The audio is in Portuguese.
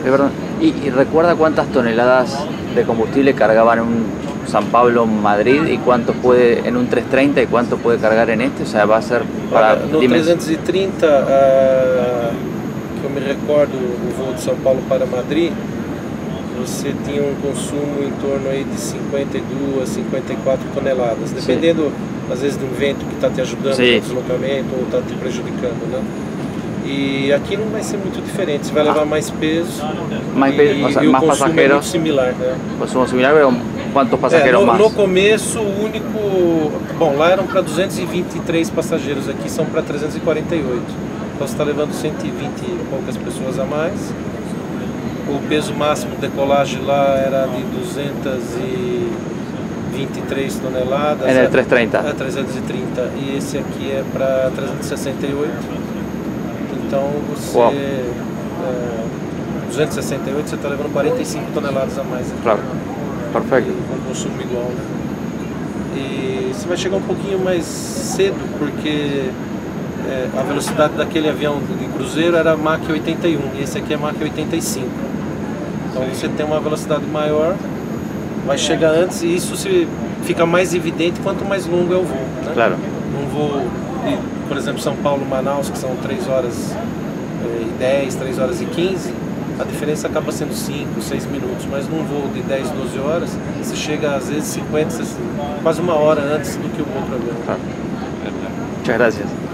Es verdad. ¿Y recuerda cuántas toneladas de combustible cargaban en un San Pablo-Madrid y cuánto puede en un 330 y cuánto puede cargar en este? O sea, va a ser para... Olha, no 330, que eu me recordo, o voo de São Paulo para Madrid, você tinha um consumo em torno aí de 52, 54 toneladas, dependendo, às vezes, do vento que está te ajudando no deslocamento ou está te prejudicando, né? E aqui não vai ser muito diferente, você vai levar mais peso, o sea, e o más consumo é pasajeros, muito similar, né? consumo similar, pero ¿cuántos pasajeros más? No começo, o único... Bom, lá eram para 223 passageiros, aqui são para 348. Então você está levando 120 e poucas pessoas a mais. O peso máximo de decolagem lá era de 223 toneladas. En el 330. É, 330. E esse aqui é para 368. Então você... 268, você está levando 45 toneladas a mais aqui. Claro, perfeito. Com consumo igual, né? E você vai chegar um pouquinho mais cedo, porque a velocidade daquele avião de cruzeiro era Mach 81 e esse aqui é Mach 85. Então você tem uma velocidade maior, vai chegar antes e isso fica mais evidente quanto mais longo é o voo, né? Claro. Um voo de, por exemplo, São Paulo-Manaus, que são 3 horas e 10, 3 horas e 15, a diferença acaba sendo 5, 6 minutos, mas num voo de 10, 12 horas, você chega às vezes 50, 60, quase uma hora antes do que o outro avião. Muchas gracias.